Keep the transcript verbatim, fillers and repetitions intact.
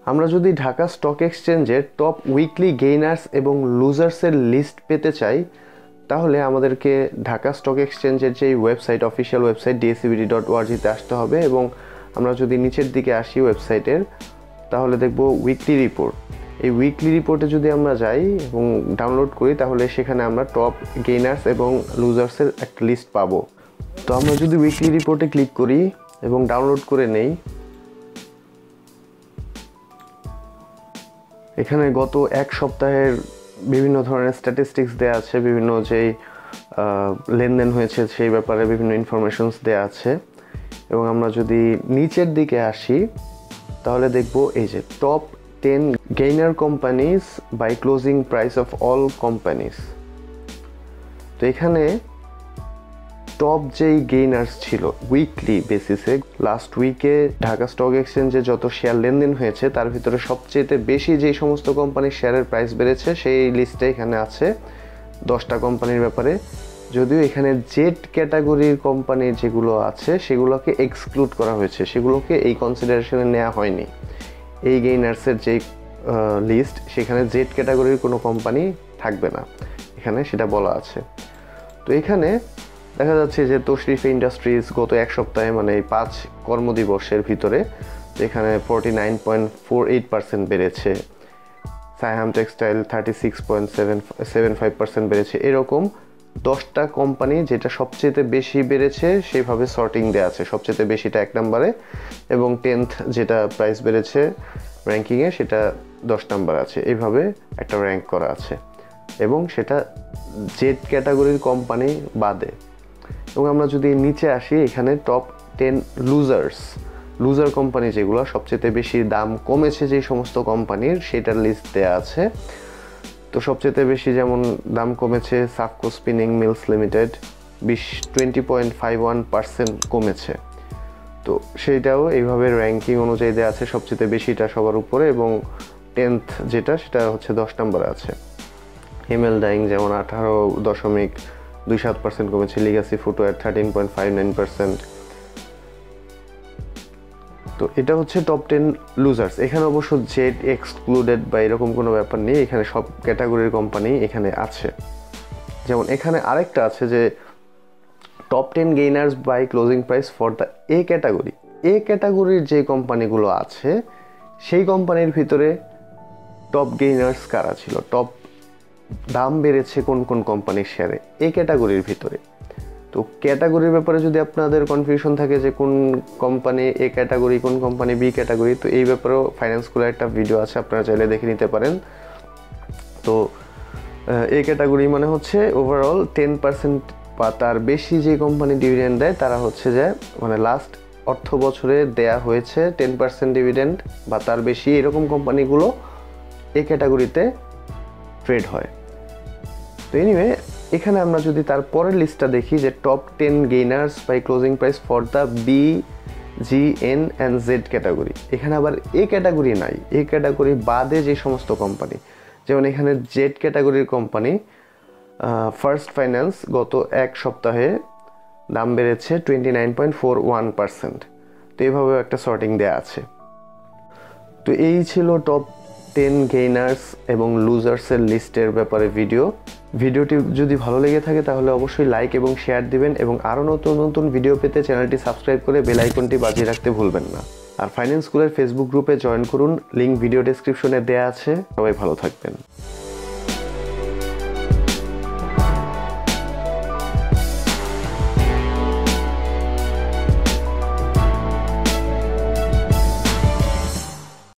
আমরা যদি ঢাকা স্টক এক্সচেঞ্জের টপ উইকলি গেইনার্স এবং লুজার্সের লিস্ট পেতে চাই তাহলে আমাদেরকে ঢাকা স্টক এক্সচেঞ্জের যে website official website DSCBD dot ওআরজিতে আসতে হবে এবং আমরা যদি নিচের দিকে আসি ওয়েবসাইটের তাহলে দেখব উইকলি রিপোর্ট। এই উইকলি রিপোর্টে যদি আমরা যাই এবং ডাউনলোড করি তাহলে সেখানে আমরা টপ গেইনার্স এবং লুজার্সের একটা লিস্ট পাবো। তো আমরা যদি উইকলি রিপোর্টে ক্লিক করি এবং ডাউনলোড করে নেই, এখানে গত এক সপ্তাহের বিভিন্ন ধরনের স্ট্যাটিস্টিক্স দেওয়া আছে, বিভিন্ন যেই লেনদেন হয়েছে সেই ব্যাপারে বিভিন্ন ইনফরমেশনস দেওয়া আছে। এবং আমরা যদি নিচের দিকে আসি তাহলে দেখব এই যে top ten gainer companies by closing price of all companies. তো এখানে টপ যেই গেইনার্স ছিল উইকলি বেসিসে, লাস্ট উইকে ঢাকা স্টক এক্সচেঞ্জে যত শেয়ার লেনদেন হয়েছে তার ভিতরে সবচেয়ে বেশি যেই সমস্ত কোম্পানির শেয়ারের প্রাইস বেড়েছে সেই লিস্টে এখানে আছে দশটা কোম্পানির ব্যাপারে। যদিও এখানে জেড ক্যাটাগরির কোম্পানির যেগুলো আছে সেগুলোকে এক্সক্লুড করা হয়েছে, সেগুলোকে এই কনসিডারেশনে নেওয়া হয়নি। এই গেইনার্সের যে লিস্ট সেখানে জেড ক্যাটাগরির কোনো কোম্পানি থাকবে না, এখানে সেটা বলা আছে। তো এখানে দেখা যাচ্ছে যে তশরিফা ইন্ডাস্ট্রিজ গত এক সপ্তাহে মানে এই পাঁচ কর্মদিবসের ভিতরে এখানে forty nine point four eight percent বেড়েছে, Saiham textile thirty six point seven seven five percent বেড়েছে। এরকম দশটা কোম্পানি যেটা সবচেয়ে বেশি বেড়েছে সেইভাবে সর্টিং দেওয়া আছে, সবচেয়ে বেশিটা এক নম্বরে এবং টেন্থ যেটা প্রাইস বেড়েছে র্যাঙ্কিংয়ে সেটা দশ নম্বর আছে, এইভাবে একটা র্যাঙ্ক করা আছে এবং সেটা জেড ক্যাটাগরির কোম্পানি বাদে। এবং আমরা যদি নিচে আসি এখানে top ten losers, loser company যেগুলো সবচেয়ে বেশি দাম কমেছে যেই সমস্ত কোম্পানির সেটার লিস্ট দেওয়া আছে। তো সবচেয়ে বেশি যেমন দাম কমেছে সাফকো স্পিনিং মিলস লিমিটেড, বিশ twenty point five one percent কমেছে। তো সেইটাও এইভাবে র্যাঙ্কিং অনুযায়ী দেওয়া আছে, সবচেয়ে বেশিটা সবার উপরে এবং টেন্থ যেটা সেটা হচ্ছে দশ নম্বরে আছে। হিমেল ডাইং যেমন আঠারো দশমিক দুই সাত পার্সেন্ট কমেছে, legacy footwear thirteen point five nine percent. তো এটা হচ্ছে টপ টেন লুজার্স। এখানে অবশ্য জেড এক্সক্লুডেড বা এরকম কোনো ব্যাপার নেই, এখানে সব ক্যাটাগরির কোম্পানি এখানে আছে। যেমন এখানে আরেকটা আছে যে top ten gainers by closing price for the A category. A ক্যাটাগরির যে কোম্পানিগুলো আছে সেই কোম্পানির ভিতরে টপ গেইনার্স কারা ছিল, টপ দাম বেড়েছে কোন কোন কোম্পানির শেয়ারে এই ক্যাটাগরির ভিতরে। তো ক্যাটাগরির ব্যাপারে যদি আপনাদের কনফিউশন থাকে যে কোন কোম্পানি এ ক্যাটাগরি কোন কোম্পানি বি ক্যাটাগরি, তো এই ব্যাপারেও ফাইন্যান্স স্কুলের একটা ভিডিও আছে, আপনারা চাইলে দেখে নিতে পারেন। তো এ ক্যাটাগরি মানে হচ্ছে ওভারঅল টেন পার্সেন্ট বা তার বেশি যে কোম্পানি ডিভিডেন্ড দেয় তারা হচ্ছে যে মানে লাস্ট অর্থ বছরে দেয়া হয়েছে টেন পার্সেন্ট ডিভিডেন্ড বা তার বেশি, এরকম কোম্পানিগুলো এ ক্যাটাগরিতে ট্রেড হয়। তো এনিওয়ে এখানে আমরা যদি তার পরের লিস্টটা দেখি যে top ten gainers by closing price for the B G N and Z category, এখানে আবার এ ক্যাটাগরি নাই, এ ক্যাটাগরি বাদে যে সমস্ত কোম্পানি, যেমন এখানে জেড ক্যাটাগরির কোম্পানি ফার্স্ট ফাইন্যান্স গত এক সপ্তাহে দাম বেড়েছে twenty nine point four one percent. তো এইভাবেও একটা সর্টিং দেওয়া আছে। তো এই ছিল টপ টেন গেইনার্স এবং লুজার্সের লিস্টের ব্যাপারে ভিডিও। ভিডিওটি যদি ভালো লেগে থাকে তাহলে অবশ্যই লাইক এবং শেয়ার দিবেন এবং আরও নতুন নতুন ভিডিও পেতে চ্যানেলটি সাবস্ক্রাইব করে বেল আইকনটি বাজিয়ে রাখতে ভুলবেন না। আর ফাইন্যান্স স্কুলের ফেসবুক গ্রুপে জয়েন করুন, লিঙ্ক ভিডিও ডেসক্রিপশনে দেওয়া আছে। সবাই ভালো থাকবেন।